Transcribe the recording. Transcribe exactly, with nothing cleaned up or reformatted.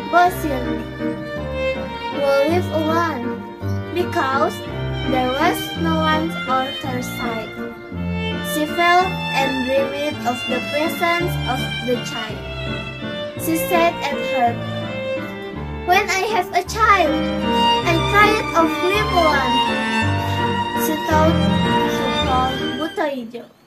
Bosirni will live alone because there was no one on her side. She felt and dreamed of the presence of the child. She said at her, "When I have a child, I tired of live alone." She thought she called Buto Ijo.